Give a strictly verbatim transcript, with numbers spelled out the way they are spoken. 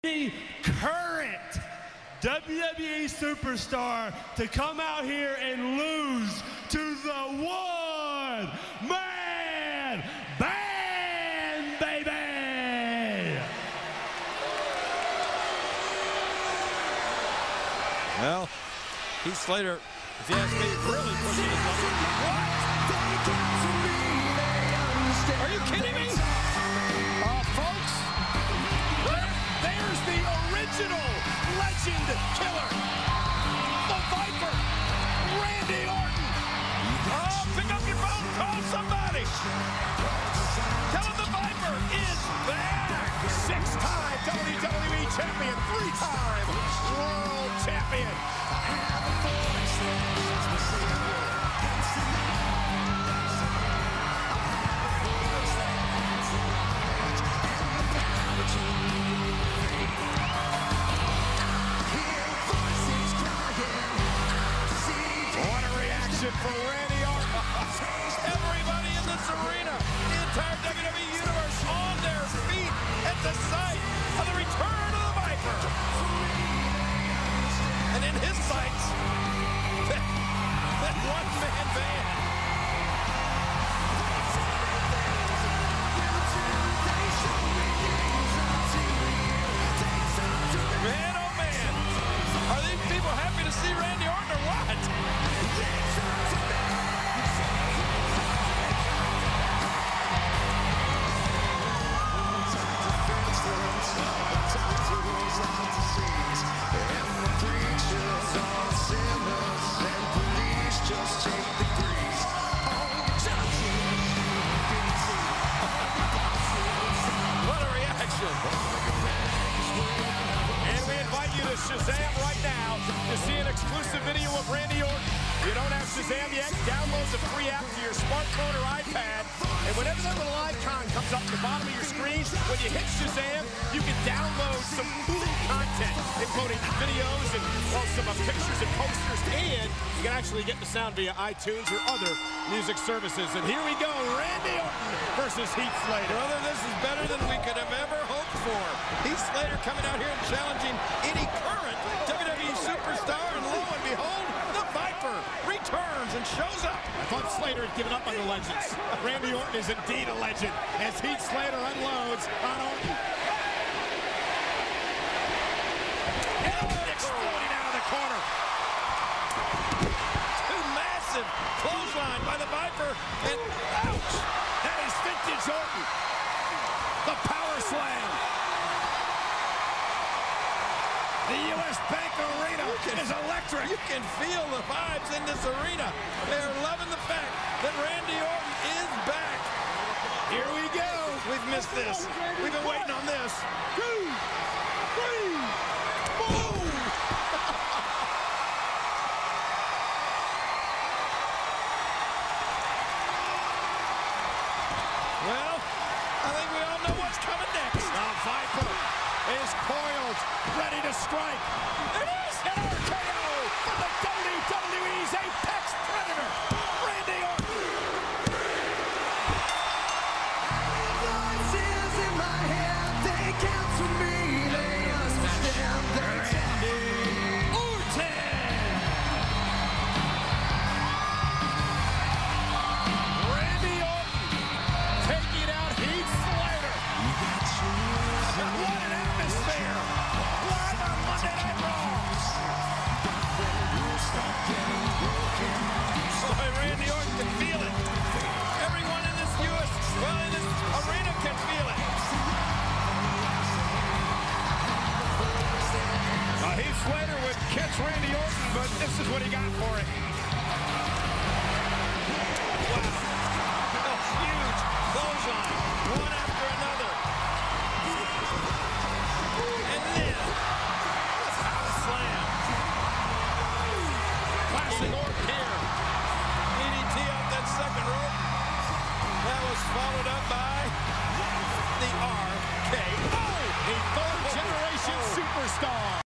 the current W W E superstar to come out here and lose to the one man band, baby. Well, Heath Slater, if you ask me, really pushing his luck. What? Are you kidding me? Uh, folks, there, there's the original legend killer, the Viper, Randy Orton. Oh, pick up your phone, call somebody. Tell him the Viper is back. Six-time W W E champion, three-time world champion. For Randy Orton. Everybody in this arena, the entire W W E universe on their feet at the sight of the return of the Viper. And in his sights, that, that one-man band. Man, oh man, are these people happy to see Randy Orton or what? And we invite you to Shazam right now to see an exclusive video of Randy Orton. If you don't have Shazam yet, download the free app to your smartphone or iPad. And whenever that little icon comes up at the bottom of your screen, when you hit Shazam, you can download some cool content, including videos and well, some uh, pictures and posters. And you can actually get the sound via iTunes or other music services. And here we go, Randy Orton versus Heath Slater. Brother, this is better than we could have ever hoped for. Heath Slater coming out here and challenging any current W W E superstar, and lo and behold, the Viper returns and shows up. I thought Slater had given up on the legends. Randy Orton is indeed a legend as Heath Slater unloads on Orton. And Orton exploding out of the corner. Two massive clothesline by the Viper, and ouch! That is vintage Orton. The power slam. The U S Bank Arena can, is electric. You can feel the vibes in this arena. They're loving the fact that Randy Orton is back. Here we go. We've missed this. We've been waiting on this. Two, three, boom! Well, I think we all know what's coming next. The Viper is coiled, ready to strike. It is an R K O for the W W E's Apex Predator, Randy Orton. Voices in my head, they count to me. They understand that Randy Orton. Randy Orton taking out Heath Slater. What an atmosphere. Live on Monday Night Raw. Boy, Randy Orton can feel it. Everyone in this U S, well, in this arena can feel it. Uh, Heath Slater would catch Randy Orton, but this is what he got for it. Wow. A huge clothesline, one after another. And then, power slam. Classic Orton here. D D T off that second rope. That was followed up by the R K O. A third-generation superstar.